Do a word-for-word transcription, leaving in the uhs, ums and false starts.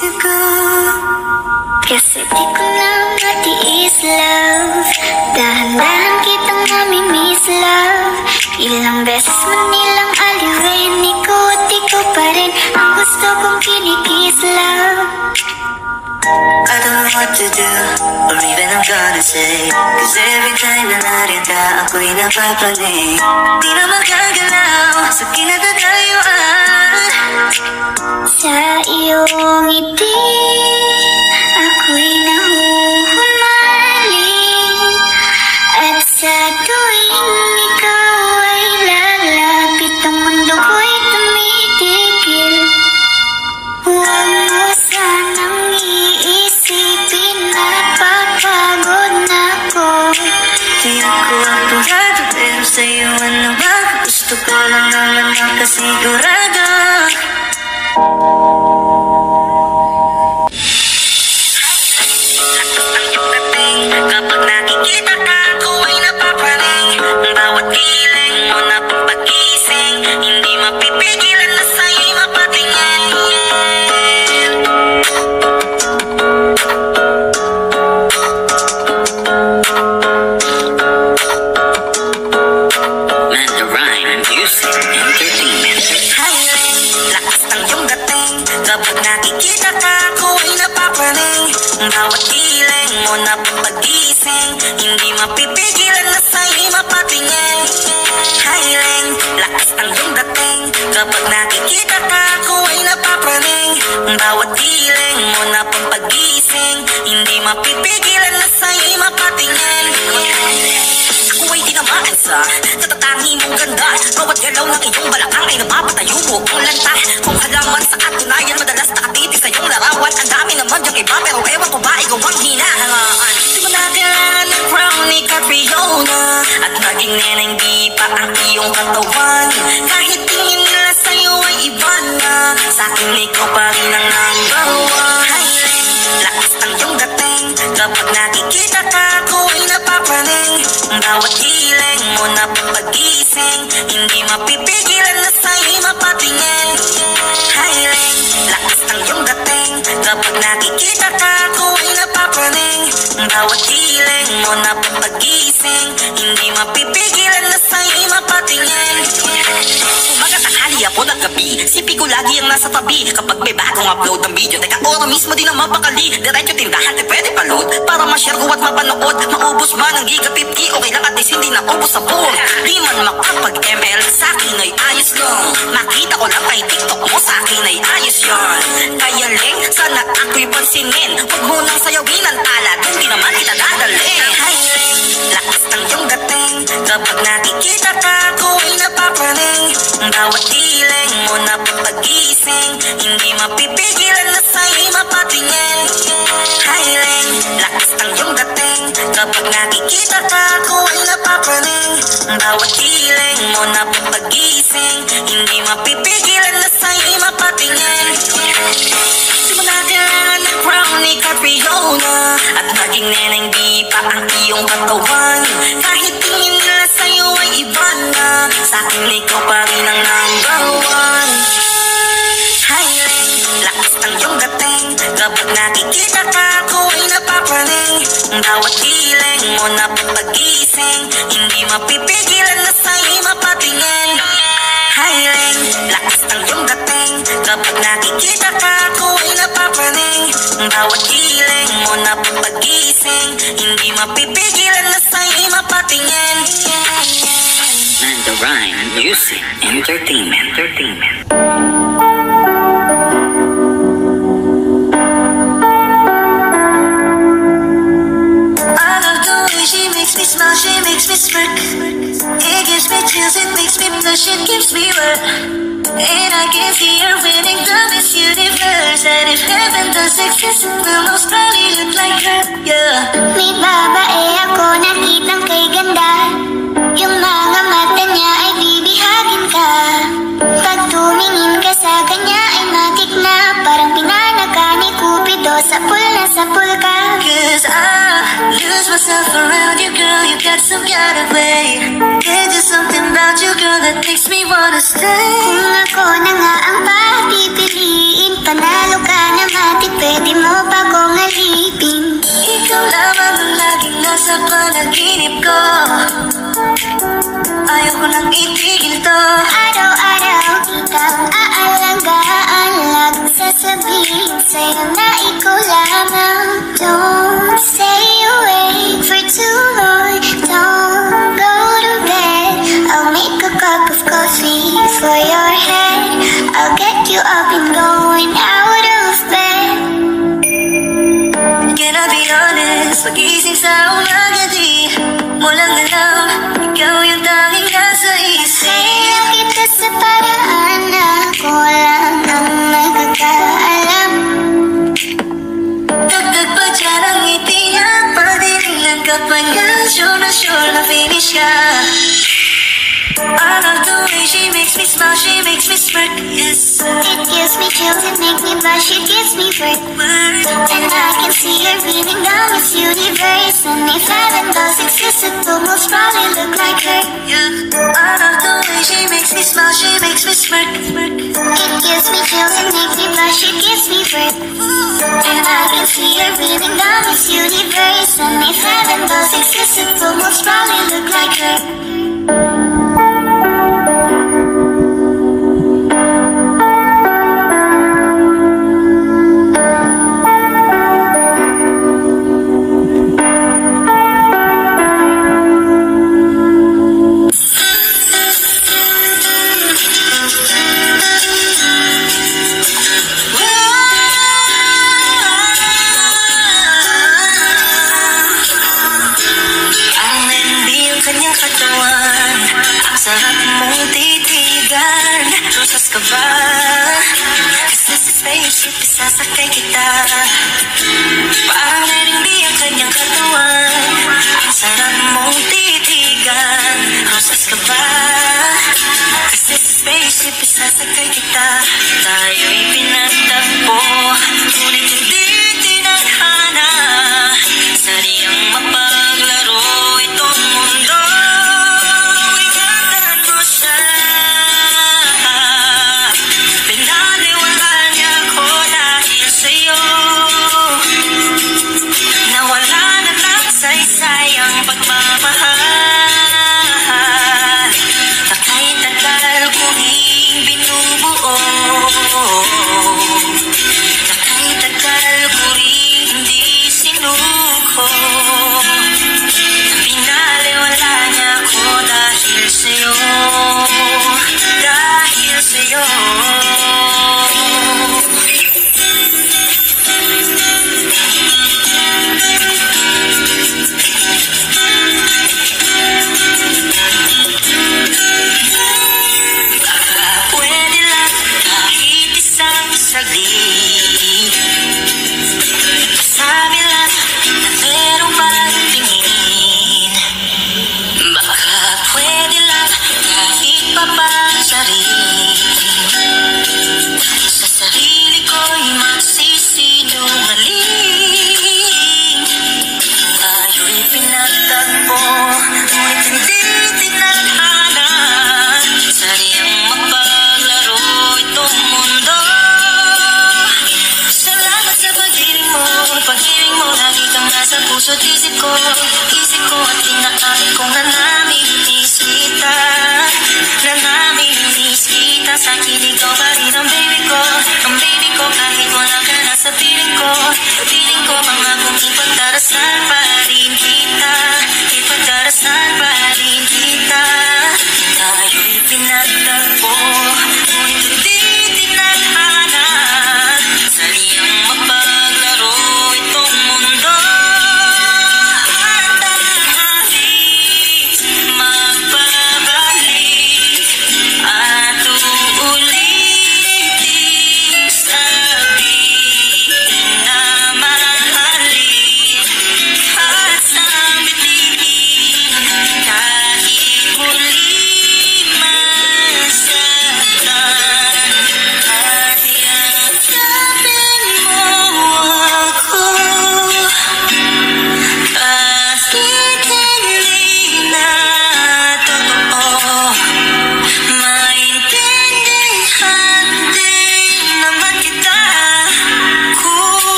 ago. Kasi di ko na matiis, love. Dahan-dahan kitang namimiss, love. Ilang beses man nilang aliwin, ikot-ikot pa rin ang gusto kong kinikis, love. I don't know what to do, or even I'm gonna say, cause every time na narin ka, ako'y napapanig. Di na makagalaw sa kinagagayuan. Sa iyong ngiti, ako'y nahuhumaling. At sa tuwing ikaw ay lalapit, ang mundo ko'y tumitigil. Huwag mo sanang iisipin, napapagod na ko. Di ako apurado, pero sa'yo ano ba? Gusto ko lang naman makasigurado. Kapag nakikita ka, ako ay napapaling. Bawat kiling mo na pagising, hindi mapipigilan na sa'yo'y mapatingin. Man, the rhyme, music, entertainment. Highling, lakas ng iyong dating. Kapag nakikita ka, ako ay napapaling. Bawat kiling mo na pagising, hindi mapipigilan na sa'yo'y mapatingin. Highling, lakas ng iyong dating. Kapag nakikita ka, ako ay napapaling. Bawat kiling mo na pagising, hindi mapipigilan na sa'yo'y mapatingin. Ako ay tinamaan sa natatangi mong ganda. Bawat galaw ng iyong balakang ay napapatayo mo ang lanta. Kung halaman sa katunayan, madalas nakatiti sa iyong larawan. Ang dami naman yung iba, pero ewan ko ba ikaw ang hinahangaan. Di mo na kailangan ng crown ni Catriona, at naging neneng di pa ang iyong katawan. Kahit tingin nila sa'yo ay iba na, sa'kin ikaw pa rin ang number one. Highling, lakas ng iyong dating. Kapag nakikita ka, ako ay napapaling. Bawat kiling mo na pagising, hindi mapipigilan na sa'yo'y mapatingin. Highling, lakas ng iyong dating. Kapag nakikita ka, ako ay napapaling. Bawat kiling mo na pagising, hindi mapipigilan na sa'yo'y mapatingin. Umaga, tanghali, hapon at gabi, sipi ko lagi ang nasa tabi. Kapag may bagong upload ng video, teka ora mismo din ang mapakali. Diretso tindahan, di pwede pa-load para ma-share ko at mapanood. Maubos man ang giga fifty, okay lang at least hindi na ubos sa phone. Di man makapag-M L, sa'kin ay ayos lang. Makita ko lang kay TikTok mo, sa'kin ay ayos yun. Kaya Ling, sana ako'y pansinin. Huwag mo nang sayawin ang tala, dun di naman kita dadalhin. Highling, lakas ng iyong dating. Kapag nakikita ka, ako ay napapaling. Bawat kiling mo na pagising, hindi mapipigilan na sa'yo'y mapatingin. Highling, lakas ng iyong dating. Kapag nakikita ka, ako ay napapaling. Bawat kiling mo na pagising, hindi mapipigilan na sa'yo'y mapatingin. Di mo na kailangan ng crown ni Catriona, at naging neneng di pa ang iyong katawan. Kahit tingin nila sa'yo ay iba na, sa'kin ikaw pa rin ang number one. Highling, lakas ng iyong dating. Kapag nakikita ka, ako ay napapaling. Bawat kiling mo na pagising, hindi mapipigilan na sa'yo'y mapatingin. Highling, lakas ng iyong dating. Kapag nakikita ka, ako ay napapaling. Bawat kiling mo na pagising, hindi mapipigilan na sa'yo'y mapatingin. Man, the rhyme, music, entertainment, entertainment. I love the way she makes me smile, she makes me smirk. It gives me chills, it makes me blush, it gives me wet. And I can see her winning the Miss Universe. And if heaven does exist, it will most probably look like her, yeah. May babae ako nakitang kay ganda. Yung mga mata niya ay bibihagin ka. Pag tumingin ka sa kanya ay matik na, parang pinanaga ni Cupido, sapul na sapul ka. Cause I lose myself around you, girl, you got some kind of way. There's just something about you, girl, that makes me wanna stay. Kung ako na nga ang papipiliin, panalo ka na matik pwede mo ba kong alipin? Ikaw lamang ang laging nasa panaginip ko. Ayaw ko nang itigil to. Araw-araw kitang aalagaan, laging sasabihin sa'yo na ikaw lamang. Don't stay awake for too long, don't go to bed. I'll make a cup of coffee for your head. I'll get you up and going out of bed. Can I be honest? Pag-ising sa umaga di mo lang alam, ikaw yung tanging nasa isip. Kailan kita sa paraan na ako lang ang nagkakaalam. Dagdag pa dyan ang ngiti niya, padiling ng kapanya, sure na sure na finish ka. I love the way she makes me smile, she makes me smirk, yes. It gives me chills, it makes me blush, it gives me work. And I can see her beaming down this universe. And if heaven does exist, it will most probably look like her. Yeah. I love the way she makes me smile, she makes me smirk. It gives me chills, it makes me blush, it gives me work. And I can see her beaming down this universe. And if heaven does exist, it will most probably look like her. Sarap mong titigan, rosas ka ba? Kasi sa spaceship isasakay kita. Parang narindi ang kanyang katawan. Ang sarap mong titigan, rosas ka ba? Kasi sa spaceship isasakay kita. Tayo'y pinatagpo, ngunit hindi tinadhana. Sariyang mapaglaro itong mundo. Sayang pagmamahal na kahit tagal ko rin binubuo, na kahit tagal ko rin hindi sinuko. Pinaliwala niya ako dahil sa'yo, dahil sa'yo. Saglit, sabi lang na merong pagtingin. Baka pwede lang kahit papansarin. Sa sarili ko'y magsisinungaling. Tayo'y pinagtagpo, ngunit hindi tinadhana. Sariyang mapaglaro itong mundo. Pag-ibig mo, lagi kang nasa puso't isip ko.